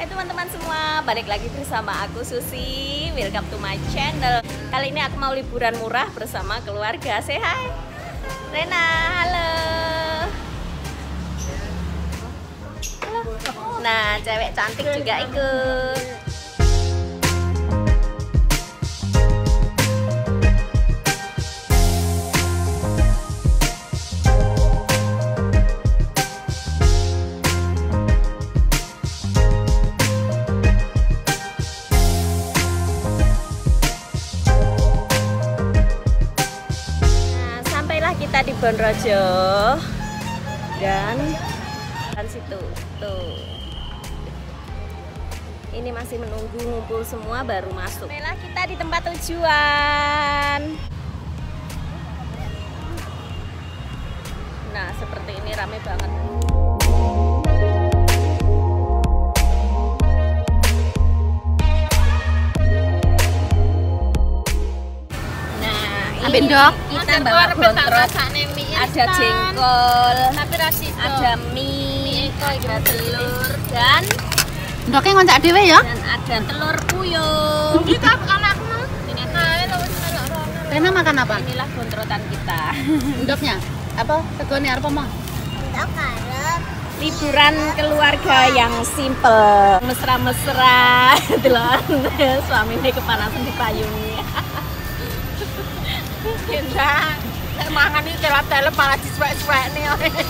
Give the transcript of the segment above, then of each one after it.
Hai teman-teman semua, balik lagi bersama aku Susi. Welcome to my channel. Kali ini aku mau liburan murah bersama keluarga. Say hi Rena, halo. Nah, cewek cantik juga ikut. Kita di Bonrojo dan situ tuh, ini masih menunggu ngumpul semua baru masuk. Sampailah kita di tempat tujuan. Nah, seperti ini rame banget. Bendok. Kita bawa bontrot, ada jengkol, ada mie, ada telur, dan ndoknya ngoncak dhewe ya. Dan ada telur puyuh. Kita anakmu. Rena makan apa? Inilah bontrotan kita. Ndoknya apa? Tegone arep apa? Liburan keluarga yang simple, mesra-mesra, suaminya kepanasan di payungnya. Kita mangan iki telep-telep malah disuwek-suwekne.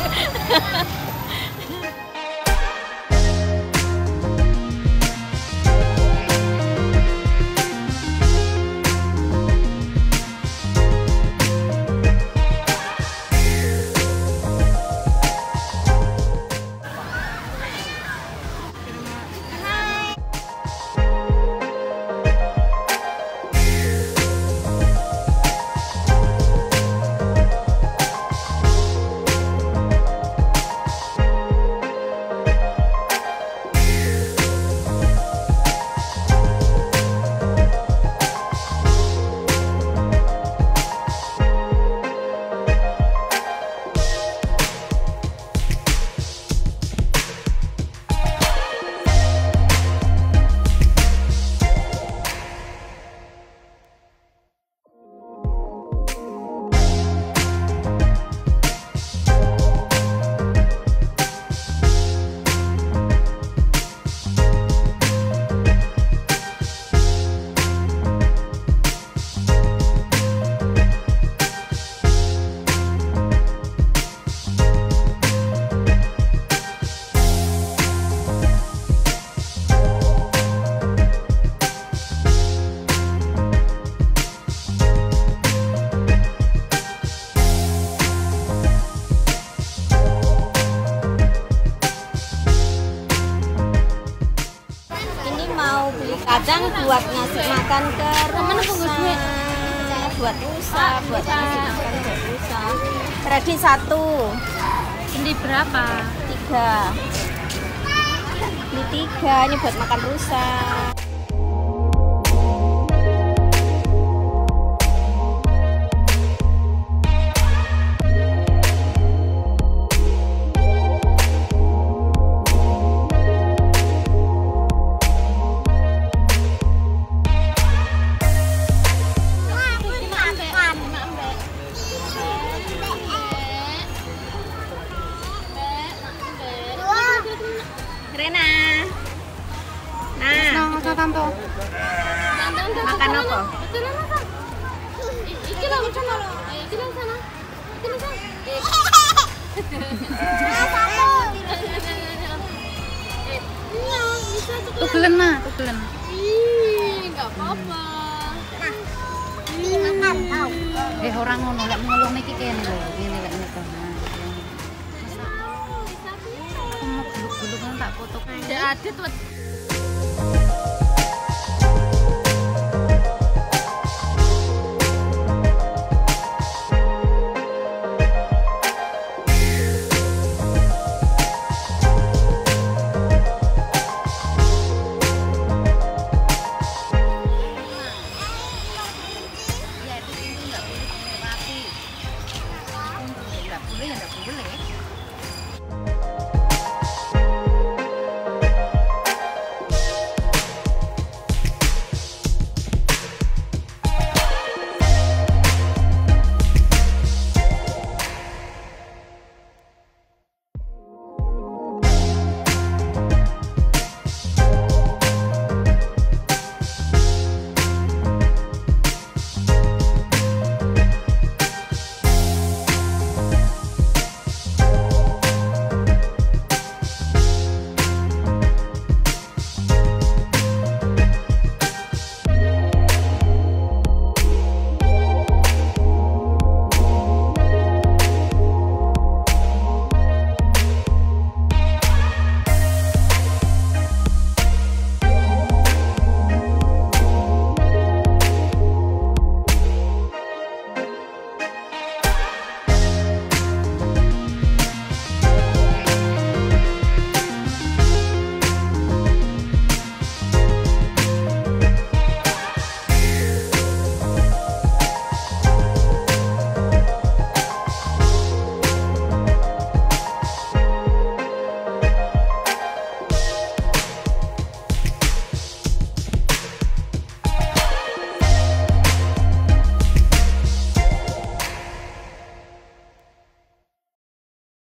Kadang buat ngasih makan ke rusa, buat rusa, buat ngasih makan ke rusa. Ready 1. Ini berapa? 3. Ini 3, ini buat makan rusa. Rena, nah, makan apa? Tugelen mah, tugelen. Enggak apa-apa. Orang ngono lek ngulung iki kene lho, ngene lek ngene. Nah, gulung-gulungan tak foto. Ada tuh.